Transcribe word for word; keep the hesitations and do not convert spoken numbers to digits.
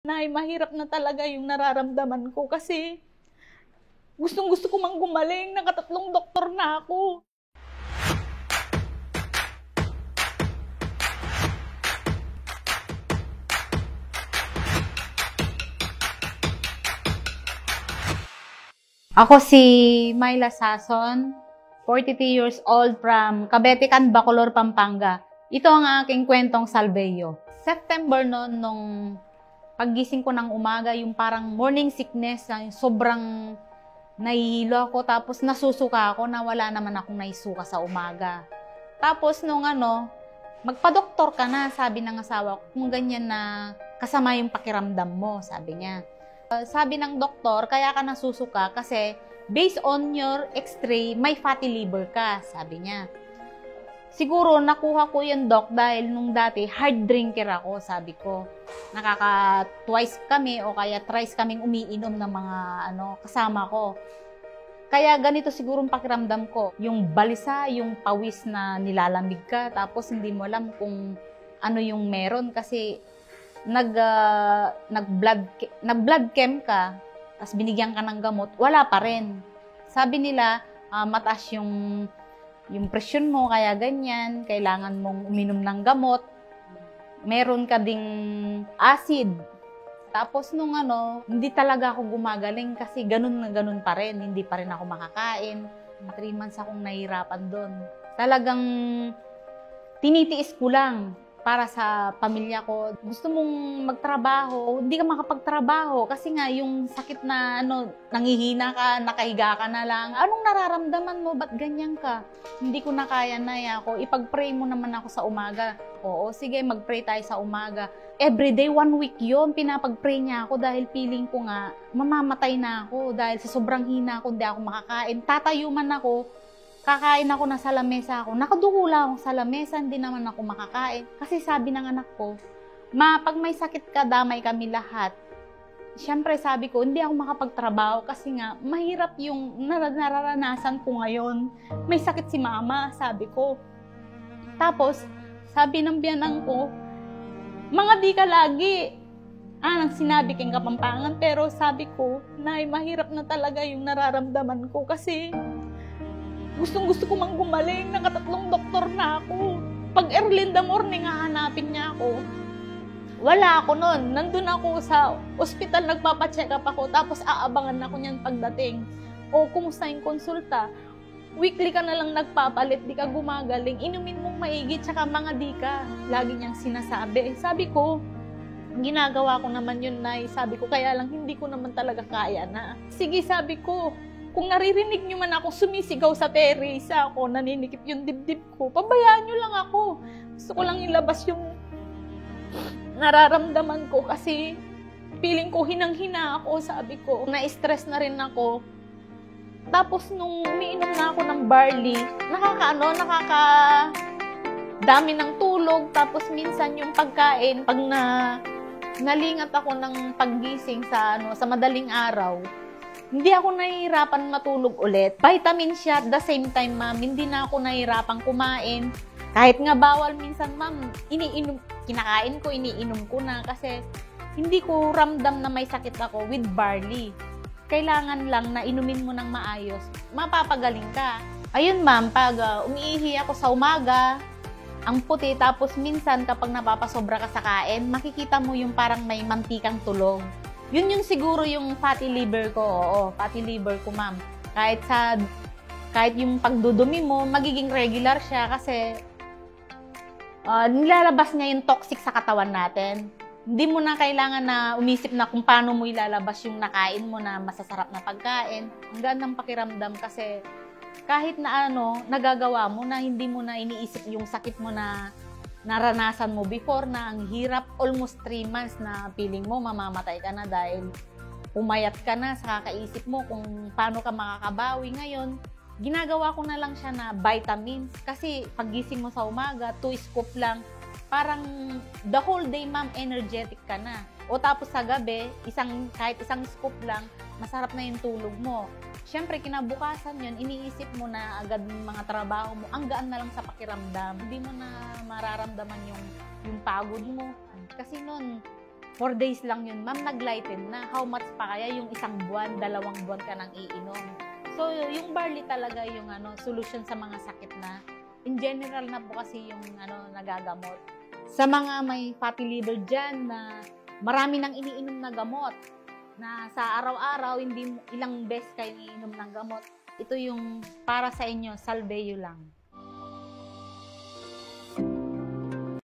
Nay, mahirap na talaga yung nararamdaman ko kasi gustong gusto ko mang gumaling. Nakatatlong doktor na ako. Ako si Myla Sason, forty-two years old from Cabetican, Bacolor, Pampanga. Ito ang aking kwentong Salveo. September noon, nung paggising ko ng umaga, yung parang morning sickness, sobrang nahihilo ako, tapos nasusuka ako na wala naman akong naisuka sa umaga. Tapos nung ano, magpa-doktor ka na, sabi ng asawa ko, kung ganyan na kasama yung pakiramdam mo, sabi niya. Uh, sabi ng doktor, kaya ka nasusuka kasi based on your x-ray, may fatty liver ka, sabi niya. Siguro nakuha ko yung doc dahil nung dati hard drinker ako, sabi ko. Nakaka twice kami o kaya thrice kaming umiinom ng mga ano kasama ko. Kaya ganito siguro ang pakiramdam ko. Yung balisa, yung pawis na nilalamig ka, tapos hindi mo alam kung ano yung meron kasi nag uh, nag-blood nag-blood chem ka, tapos binigyan ka ng gamot, wala pa rin. Sabi nila, uh, mataas yung yung presyon mo, kaya ganyan, kailangan mong uminom ng gamot. Meron ka ding acid. Tapos nung ano, hindi talaga ako gumagaling kasi ganun na ganun pa rin, hindi pa rin ako makakain. three months akong nahihirapan doon. Talagang tinitiis ko lang para sa pamilya ko. Gusto mong magtrabaho, hindi ka makapagtrabaho kasi nga yung sakit na ano, nangihina ka, nakahiga ka na lang. Anong nararamdaman mo? Ba't ganyan ka? Hindi ko na kaya na ako. Ipag-pray mo naman ako sa umaga. Oo, sige, mag-pray tayo sa umaga. Everyday, one week yon pinapag-pray niya ako dahil feeling ko nga, mamamatay na ako dahil sa sobrang hina ako, hindi ako makakain. Tatayo man ako, kakain ako na sa lamesa ako. Nakadukula ako sa lamesa, hindi naman ako makakain. Kasi sabi ng anak ko, ma, pag may sakit ka, damay kami lahat. Siyempre sabi ko, hindi ako makapagtrabaho kasi nga, mahirap yung nar nararanasan ko ngayon. May sakit si mama, sabi ko. Tapos, sabi ng biyanang ko, mga di ka lagi. Ah, nang sinabi kang Kapampangan, pero sabi ko, nay, mahirap na talaga yung nararamdaman ko kasi gustong gusto ko mang gumaling, nakatatlong doktor na ako. Pag early in the morning, hahanapin niya ako. Wala ako nun. Nandun ako sa ospital, nagpapacheck up ako, tapos aabangan ako niyan pagdating. O, kumusta yung konsulta? Weekly ka na lang nagpapalit, di ka gumagaling. Inumin mong maigi, tsaka mga di ka. Lagi niyang sinasabi. Sabi ko, ginagawa ko naman yun, nay. Sabi ko, kaya lang hindi ko naman talaga kaya na. Sige, sabi ko, kung naririnig nyo man ako sumisigaw sa terrace ako, naninikip yung dibdib ko, pabayaan nyo lang ako. Gusto ko lang ilabas yung nararamdaman ko kasi feeling ko hinang-hina ako, sabi ko. Na-stress na rin ako. Tapos nung umiinom na ako ng barley, nakakaano, nakaka dami ng tulog. Tapos minsan yung pagkain, pag na nalingat ako ng paggising sa ano, sa madaling araw, hindi ako nahihirapan matulog ulit. Vitamin siya at the same time, ma'am, hindi na ako nahihirapan kumain. Kahit nga bawal minsan, ma'am, iniinom, kinakain ko, iniinom ko na kasi hindi ko ramdam na may sakit ako with barley. Kailangan lang na inumin mo ng maayos, mapapagaling ka. Ayun, ma'am, pag uh, umiihi ako sa umaga, ang puti, tapos minsan kapag napapasobra ka sa kain, makikita mo yung parang may mantikang tulog. Yun yung siguro yung fatty liver ko. Oo, fatty liver ko, ma'am. Kahit sa kahit yung pagdudumi mo, magiging regular siya kasi uh, nilalabas niya yung toxic sa katawan natin. Hindi mo na kailangan na umisip na kung paano mo ilalabas yung nakain mo na masasarap na pagkain. Ang gandang pakiramdam kasi kahit na ano, nagagawa mo na hindi mo na iniisip yung sakit mo na naranasan mo before na ang hirap, almost three months na feeling mo mamamatay ka na dahil pumayat ka na sa kakaisip mo kung paano ka makakabawi. Ngayon, ginagawa ko na lang siya na vitamins kasi paggising mo sa umaga, two scoop lang, parang the whole day, ma'am, energetic ka na. O tapos sa gabi, isang, kahit isang scoop lang, masarap na yung tulog mo. Siyempre, kinabukasan yun, iniisip mo na agad yung mga trabaho mo, ang gaan na lang sa pakiramdam. Hindi mo na mararamdaman yung, yung pagod mo. Kasi nun, four days lang yun, ma'am, nag-lighten na. How much pa kaya yung isang buwan, dalawang buwan ka nang iinom? So, yung barley talaga yung ano, solution sa mga sakit na in general na po kasi yung ano, nagagamot. Sa mga may fatty liver dyan na marami nang iniinom na gamot, na sa araw-araw, hindi ilang beses kayo iniinom ng gamot, ito yung para sa inyo, Salveo lang.